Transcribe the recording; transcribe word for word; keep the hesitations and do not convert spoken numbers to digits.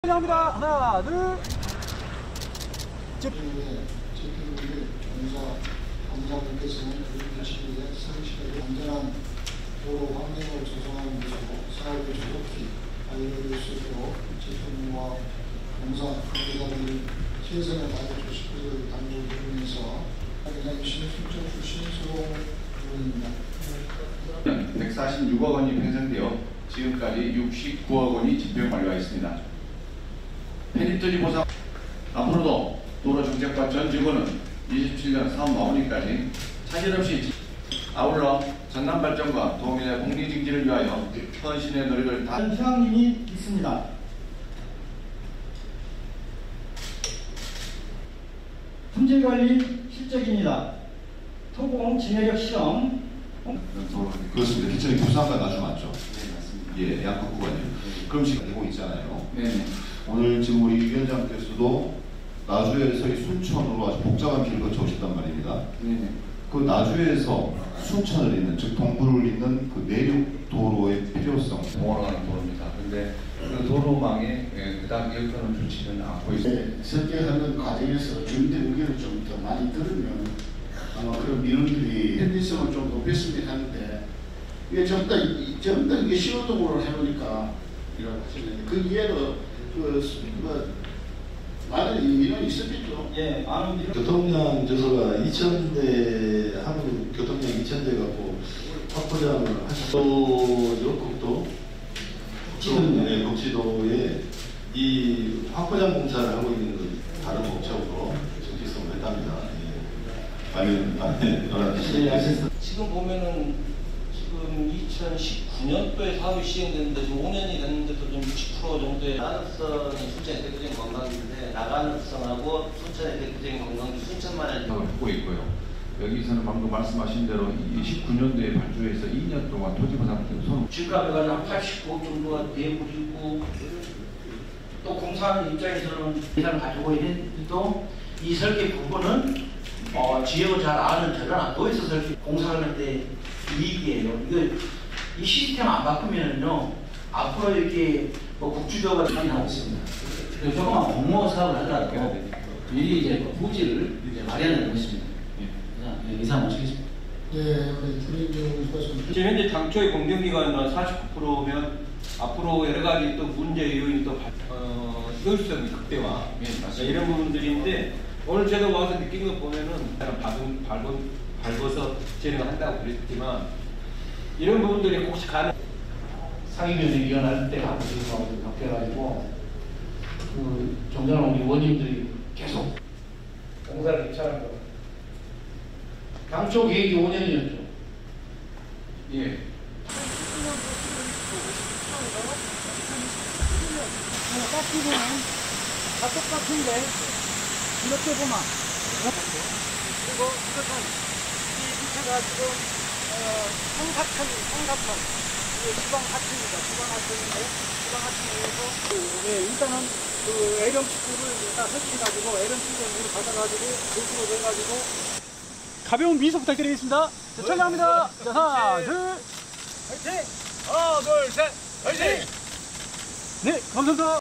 합니다. 하나, 둘. 제주도의 공사 감사분께서는 우리 서울시의 안전한 도로 환경을 조성하는 것으로 사업을 조속히 완료될 수 있도록 제주도와 공사 관계자들이 최선을 다해 주실 것을 당부드리면서 굉장히 신순적 신스러운 부분입니다. 백사십육억 원이 편성되어 지금까지 육십구억 원이 집행 완료하였습니다. 페리토지 보상 앞으로도 도로 정책과 전 직원은 이십칠 년 사업 마무리까지 차질 없이 아울러 전남 발전과 도민의 공리 증진을 위하여 헌신의 노력을 다. 희망이 있습니다. 품질관리 실적입니다. 토공 진해력 실험. 그렇습니다. 기천이 부산과 나주 맞죠? 네, 맞습니다. 예, 양극 구간이요. 그럼 지금 되고 있잖아요. 네. 오늘 지금 우리 위원장께서도 나주에서 이 순천으로 아주 복잡한 길을 거쳐 오셨단 말입니다. 네. 그 나주에서 순천을 잇는, 즉 동부를 잇는 그 내륙 도로의 필요성. 동원하는 도로입니다. 근데 그 도로망에 그다음 일거는 좋지는 않고 있습니다. 네, 설계하는 과정에서 주민들 의견을 좀 더 많이 들으면 아마 그런 민원들이 편리성을 좀 높였으면 하는데 이게 전부 다, 전부 다 이게 신호등으로 해놓으니까 이라고 하시는데 그 이해로 그, 뭐, 많은 민원이 있었겠죠. 예, 많은 민원. 교통량 저소가 이천 대 한국 교통량 이천 대 갖고 확보장을 하셨고 역국도 지금 네, 국지도에 이 확보장 공사를 하고 있는 그 다른 목적으로 정지성을 했답니다. 예. 아니, 아니, 지금 보면은 지금 이천십구 년도에 사업이 시행됐는데 지금 오 년이 됐는데도 좀 육십 퍼센트 정도의 나가능성이 순천의 대표적인 관광지인데 나가능성하고 순천의 대표적인 관광지 순천만을 하고 있고요. 여기서는 방금 말씀하신 대로 이십구 년도에 발주해서 이 년 동안 토지보상 손 집값이 한 팔십억 정도가 내부리고 또 공사하는 입장에서는 예산을 가지고 있는데도 이 설계 부분은 어, 지역을 잘 아는 저런 안도에서 설계 공사하는데 이익이에요. 이거 이 시스템 안 바꾸면은요 앞으로 이렇게 뭐 국주도가 나오고 있습니다. 조그만 공모 사업을 하더라도 미리 이제 부지를 이제 마련하는 것입니다. 예. 이상 마치겠습니다. 네, 우리 김인경 교수님. 지금 현재 당초의 공정기간은 사십구 퍼센트면 앞으로 여러 가지 또 문제 요인이 또 어, 효율성 극대화 네, 이런 부분들인데 오늘 제가 와서 느낀 거 보면은 밟은, 밟은, 밟아서 진행한다고 그랬지만 이런 부분들이 혹시 가능 상임위원회 할 때 하고 지금 바뀌어가지고 그 정전한 우리 원님들이 계속 공사를 입찰한 거. 당초 계획이 오 년이었죠. 예. 깎이고는 다 똑같은데 이렇게 보면 그리고 이것은 이 밑에가 지금 어, 성사천, 성사천 이게 지방하천입니다. 지방하천인데 지방하천에서 그, 예, 일단은 그 L형 축구를 일단 설치해가지고 L형 축구를 받아가지고 도수로 넣어가지고 가벼운 미소 부탁드리겠습니다. 자, 촬영합니다. 자, 하나, 둘, 화이팅! 하나, 둘, 셋, 화이팅! 네, 감사합니다.